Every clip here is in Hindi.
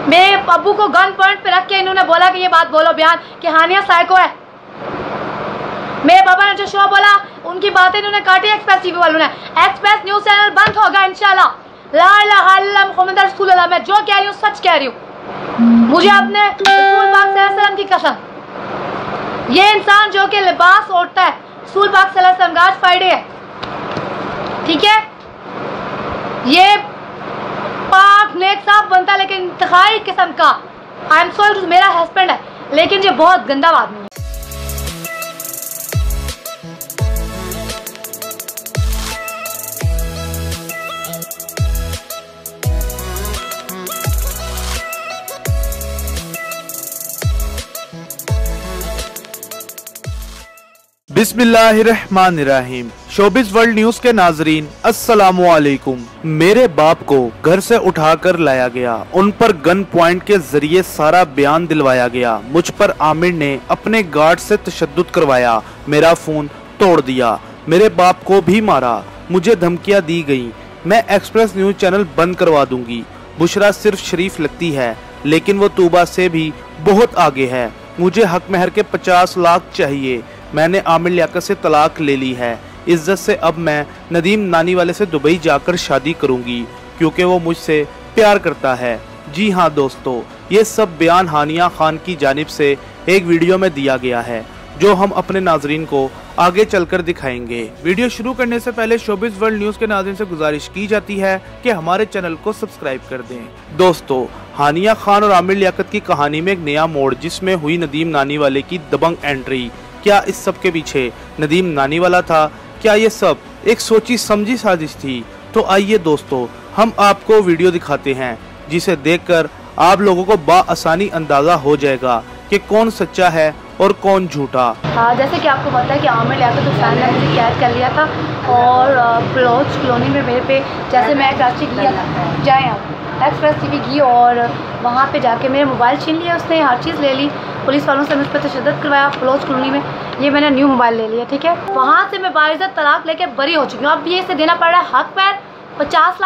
मेरे अब्बू को गन पॉइंट पे रख के इन्होंने बोला कि ये बात बोलो बयान कि हानिया साइको है। मेरे पापा ने जो शो बोला उनकी बातें इन्होंने काटी एक्सप्रेस टीवी वालों ने। एक्सप्रेस न्यूज चैनल बंद होगा इंशाल्लाह। ला इलाहा इल्लल्लाह मुहम्मद रसूलुल्लाह। मैं जो कह रही हूँ सच कह रही हूँ। मुझे अपने रसूल पाक सल्लल्लाहु अलैहि वसल्लम की कसम, ये इंसान जो कि लिबास ओढ़ता है रसूल पाक सल्लल्लाहु अलैहि वसल्लम, आज फ्राइडे है, ठीक है, ये पाक नेक साफ बनता है लेकिन इंतहाई किस्म का, आई एम सॉरी, मेरा हस्बैंड है लेकिन ये बहुत गंदा आदमी है। बिस्मिल्लाहिर्रहमानिर्रहीम। शोबिस वर्ल्ड न्यूज के नाजरीन अस्सलामुअलैकुम। मेरे बाप को घर से उठाकर लाया गया, उन पर गन पॉइंट के जरिए सारा बयान दिलवाया गया। मुझ पर आमिर ने अपने गार्ड से तशद्दुद करवाया, मेरा फोन तोड़ दिया, मेरे बाप को भी मारा, मुझे धमकियां दी गई, मैं एक्सप्रेस न्यूज चैनल बंद करवा दूंगी। बुशरा सिर्फ शरीफ लगती है लेकिन वो तूबा से भी बहुत आगे है। मुझे हक महर के 50 लाख चाहिए। मैंने आमिर लियाकत से तलाक ले ली है। इज्जत से अब मैं नदीम नानी वाले से दुबई जाकर शादी करूंगी क्योंकि वो मुझसे प्यार करता है। जी हाँ दोस्तों, ये सब बयान हानिया खान की जानिब से एक वीडियो में दिया गया है जो हम अपने नाजरीन को आगे चलकर दिखाएंगे। वीडियो शुरू करने से पहले शोबिस वर्ल्ड न्यूज के नाज़रीन से गुजारिश की जाती है कि हमारे चैनल को सब्सक्राइब कर दें। दोस्तों, हानिया खान और आमिर लियाकत की कहानी में एक नया मोड़ जिसमें हुई नदीम नानी वाले की दबंग एंट्री। क्या इस सब के पीछे नदीम नानी वाला था? क्या ये सब एक सोची समझी साजिश थी? तो आइए दोस्तों, हम आपको वीडियो दिखाते हैं जिसे देखकर आप लोगों को बाआसानी अंदाजा हो जाएगा कि कौन सच्चा है और कौन झूठा। हाँ, जैसे कि आपको पता है कि आमिर लियाकत हुसैन ने मुझे कैद कर लिया था और बलोच कॉलोनी में मेरे पे, जैसे मैं कराची गया जाए एक्सप्रेस टीवी की और वहाँ पे जाके मेरे मोबाइल छीन लिया उसने, हर चीज़ ले ली, पुलिस वालों से मुझ पर तशद्दुद करवाया बलोच कॉलोनी में। ये मैंने न्यू मोबाइल ले लिया, ठीक है। वहाँ से मैं बाइज़्ज़त तलाक लेके बरी हो चुकी हूँ। अब ये इसे देना पड़ रहा है हक पैर 50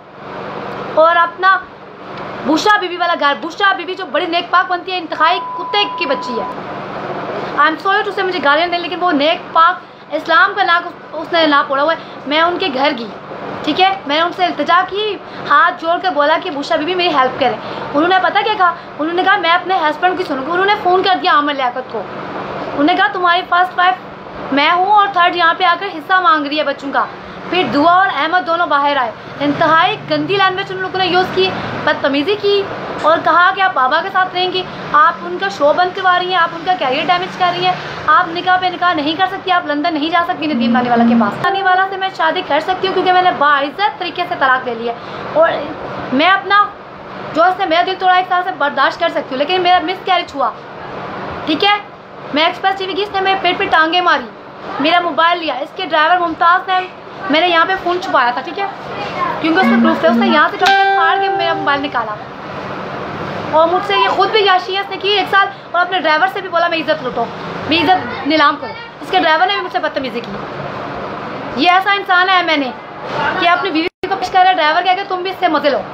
लाख और अपना बुशरा बीबी वाला घर। बुशरा बीबी जो बड़ी नेक पाक बनती है, इंतहाई कुत्ते की बच्ची है। आई एम सॉरी टू से मुझे गालियाँ दें लेकिन वो नेक पाक इस्लाम का नाक उसने ना पड़ा हुआ है। मैं उनके घर गई, ठीक है, मैंने उनसे इल्तिजा की, हाथ जोड़ कर बोला कि बुशरा बीबी मेरी हेल्प करें। उन्होंने पता क्या कहा? उन्होंने कहा मैं अपने हस्बैंड की सुनूंगी। उन्होंने फ़ोन कर दिया आमिर लियाकत को। उन्होंने कहा तुम्हारी फर्स्ट वाइफ मैं हूँ और थर्ड यहाँ पे आकर हिस्सा मांग रही है बच्चों का। फिर दुआ और अहमद दोनों बाहर आए। इंतहाई गंदी लैंग्वेज उन लोगों ने यूज़ की, बदतमीज़ी की और कहा कि आप बाबा के साथ रहेंगी, आप उनका शो बंद करवा रही हैं, आप उनका कैरियर डैमेज कर रही हैं, आप निकाह पे निकाह नहीं कर सकती, आप लंदन नहीं जा सकती नदीम नानी वाला के पास। नानी वाला से मैं शादी कर सकती हूँ क्योंकि मैंने बाइज़्ज़त तरीके से तलाक ले लिया और मैं अपना जो इसने मेरा दिल तोड़ा 1 साल से बर्दाश्त कर सकती हूँ, लेकिन मेरा मिस कैरेज हुआ, ठीक है। मैं एक्सप्रेस टीवी की, इसने मेरे पेट पे टांगे मारी, मेरा मोबाइल लिया, इसके ड्राइवर मुमताज़ ने, मैंने यहाँ पे फ़ोन छुपाया था, ठीक है, क्योंकि उसमें प्रूफ थे। उसने यहाँ से फाड़ के मेरा मोबाइल निकाला और मुझसे ये खुद भी याशी है इसने की 1 साल और अपने ड्राइवर से भी बोला मैं इज़्ज़त लूटो, मैं इज़्ज़त नीलाम करो। इसके ड्राइवर ने भी मुझसे बदतमीज़ी की। ये ऐसा इंसान है मैंने कि अपनी बीवी को पेश कर रहा है, ड्राइवर कह के तुम भी इससे मजे लो।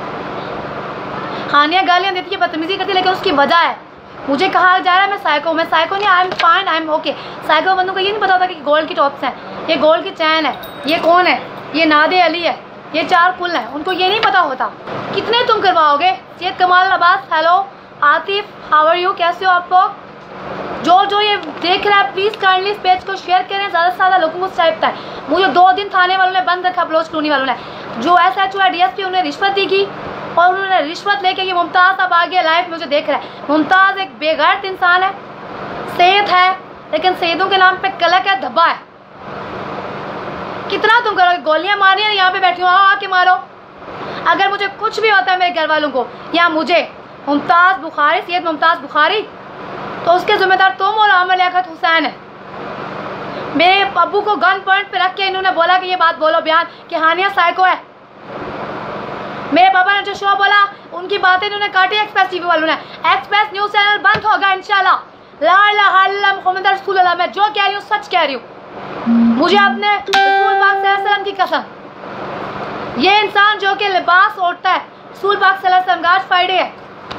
हानिया गालियाँ देती है, बदतमीज़ी करती है, लेकिन उसकी वजह है। मुझे कहा जा रहा है मैं साइको नहीं, I am fine, I am okay. Psycho बंदों को ये नहीं पता होता कि गोल्ड की टॉप्स हैं, ये गोल्ड की चैन है, ये कौन है, ये नादे अली है, ये 4 पुल हैं, उनको ये नहीं पता होता। कितने तुम करवाओगे? Syed Kamal Abbas, hello Atif, how are you, कैसे हो आप लोग? जो ये देख रहा है प्लीज़ काइंडली इस पेज को शेयर करें, ज़्यादा से ज़्यादा लोगों को सब्सक्राइब है। मुझे 2 दिन थाने वालों ने बंद रखा, बलोच कॉलोनी वालों ने, जो SHO है DSP, उन्हें रिश्वत दी गई और उन्होंने रिश्वत लेके ये मुमताज़ अब आ गया लाइफ मुझे देख रहा है। मुमताज़ एक बेगैरत इंसान है, सैयद है लेकिन सैयदों के नाम पे कलक है, धब्बा है। कितना तुम करोगे? गोलियां मारी है, यहाँ पे बैठी हो, आओ आके मारो। अगर मुझे कुछ भी होता है मेरे घर वालों को या मुझे मुमताज़ बुखारी, सैयद मुमताज़ बुखारी, तो उसके जिम्मेदार तुम और आमिर लियाकत हुसैन है। मेरे अब्बू को गन पॉइंट पे रख के इन्होंने बोला कि ये बात बोलो बयान कि हानिया साइको है। मेरे पापा ने जो शो बोला उनकी बातें इन्होंने काटी एक्सप्रेस टीवी वालों ने। एक्सप्रेस न्यूज चैनल बंद होगा इंशाल्लाह। ला इलाहा इल्लल्लाह मुहम्मद रसूलुल्लाह। मैं जो कह रही हूँ सच कह रही हूँ। मुझे अपने रसूल पाक सल्लल्लाहु अलैहि वसल्लम की कसम, ये इंसान जो कि लिबास ओढ़ता है रसूल पाक सल्लल्लाहु अलैहि वसल्लम, आज फ्राइडे है,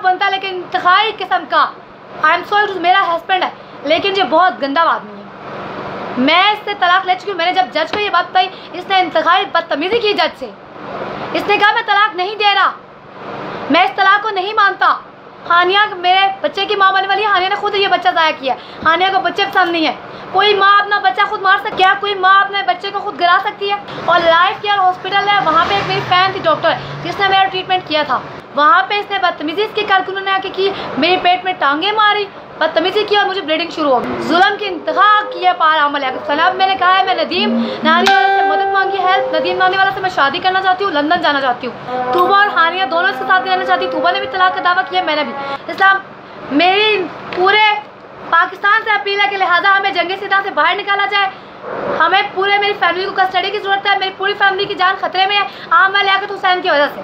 बनता है, लेकिन इंतहाई किस्म का, आई एम सॉरी, मेरा हस्बैंड है लेकिन ये बहुत गंदा आदमी है। मैं इससे तलाक ले चुकी हूँ। मैंने जब जज को ये बात बताई, इसने इंतहाई बदतमीजी की जज से। इसने कहा मैं तलाक नहीं दे रहा, मैं इस तलाक को नहीं मानता। हानिया मेरे बच्चे की माँ बनने वाली है, हानिया ने खुद ये बच्चा ज़ाया किया। हानिया को बच्चे पसंद नहीं है। कोई माँ अपना बच्चा खुद मार सकती है? क्या कोई माँ अपने बच्चे को खुद गिरा सकती है? और लाइफ केयर हॉस्पिटल है, वहाँ पे एक मेरी फैन थी डॉक्टर जिसने मेरा ट्रीटमेंट किया था, वहाँ पे इसने बदतमीजी इसके कारकुनों ने आके की, मेरे पेट में टांगे मारी, बदतमीजी की और मुझे ब्लीडिंग शुरू हो गई। जुल्म की इंतहा की है पार अमल। अब मैंने कहा है, मैं नदीम नानी वाला से मदद मांगी, हेल्प। नदीम नानी वाला से मैं शादी करना चाहती हूँ, लंदन जाना चाहती हूँ। तूबा और हानिया दोनों इसके साथ रहना चाहती। तूबा ने भी तलाक का दावा किया, मैंने भी। इस्लाम मेरी पूरे पाकिस्तान से अपील है कि लिहाजा हमें जंगे सिदा से बाहर निकाला जाए। हमें पूरे मेरी फैमिली को कस्टडी की जरूरत है। मेरी पूरी फैमिली की जान खतरे में है आमिर लियाकत हुसैन की वजह से।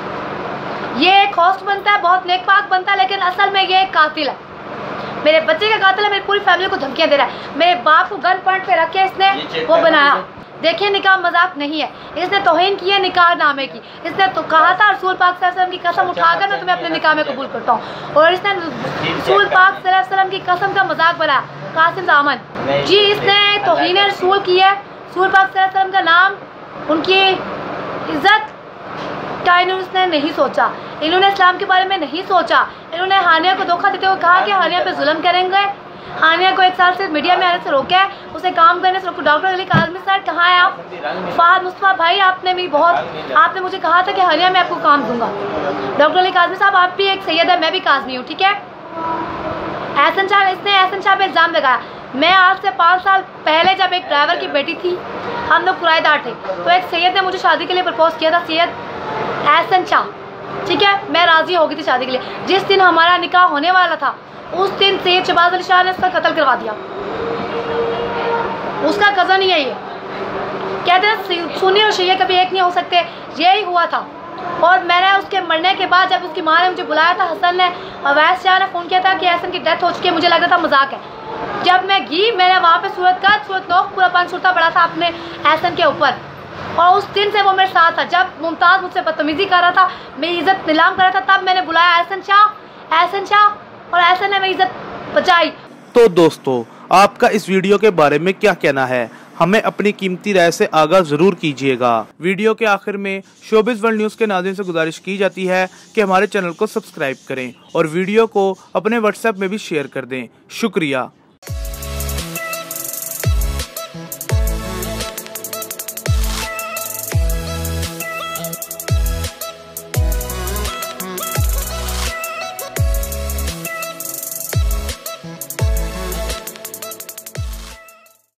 ये एक होस्ट बनता है, बहुत नेक पाक बनता है, लेकिन असल में ये एक कातिल है। मेरे बच्चे का कातिल है, मेरी पूरी फैमिली को धमकियां दे रहा है। मेरे बाप को गन पॉइंट पे रख के इसने वो बनाया। देखिए निकाह मजाक नहीं है, इसने तौहीन की है निकाह नामे की। इसने तो कहा था रसूल पाक सल्लल्लाहु अलैहि वसल्लम की कसम उठाकर मैं तुम्हें अपने निकाह में कबूल करता हूँ, और इसने रसूल पाक सल्लल्लाहु अलैहि वसल्लम की कसम का मजाक बनाया। कासिम जामन जी, इसने तौहीन रसूल की है। रसूल पाक सल्लल्लाहु अलैहि वसल्लम का नाम, उनकी इज्जत का इन्होंने नहीं सोचा। इन्होंने इस्लाम के बारे में नहीं सोचा। इन्होंने हानिया को धोखा देते हुए कहा कि हानिया पे जुल्म करेंगे। हानिया को 1 साल से मीडिया में आने से रोका है, उसे काम करने से रोका। डॉक्टर अली काज़मी सर कहाँ हैं आप? फहद मुस्तफा भाई, आपने मुझे कहा था कि हानिया मैं आपको काम दूंगा। डॉक्टर अली काज़मी साहब, आप भी एक सैयद है, मैं भी काज़मी हूँ, ठीक है। एहसन शाह, इसने एहसन शाह पे इल्ज़ाम लगाया। मैं आज से 5 साल पहले जब एक ड्राइवर की बेटी थी, हम लोग किराएदार थे, तो एक सैयद ने मुझे शादी के लिए प्रपोज किया था, सैयद एहसन शाह, ठीक है। मैं राज़ी हो गई थी शादी के लिए। जिस दिन हमारा निकाह होने वाला था, उस दिन सैयद शहबाज अली शाह ने उसका कत्ल करवा दिया। उसका कज़न ही है ये। कहते हैं सुन्नी और शिया कभी एक नहीं हो सकते, यही हुआ था। और मैंने उसके मरने के बाद जब उसकी माँ ने मुझे बुलाया था, हसन ने, अवैस शाह ने फ़ोन किया था कि एहसन की डेथ हो चुकी है, मुझे लगा था मजाक है। जब मैं गई, मैंने वहाँ पे सूरत नौक पूरा पानसुरता पड़ा था अपने एहसन के ऊपर, और उस दिन से वो मेरे साथ था। जब मुमताज़ मुझसे बदतमीजी कर रहा था, मेरी इज्जत नीलाम कर रहा था, तब मैंने बुलाया एहसन शाह, और एहसन ने मेरी इज्जत बचाई। तो दोस्तों, आपका इस वीडियो के बारे में क्या कहना है? हमें अपनी कीमती राय से आगाह जरूर कीजिएगा। वीडियो के आखिर में शोबिज़ वर्ल्ड न्यूज़ के नाज़रीन से गुजारिश की जाती है कि हमारे चैनल को सब्सक्राइब करें और वीडियो को अपने व्हाट्सएप में भी शेयर कर दें। शुक्रिया।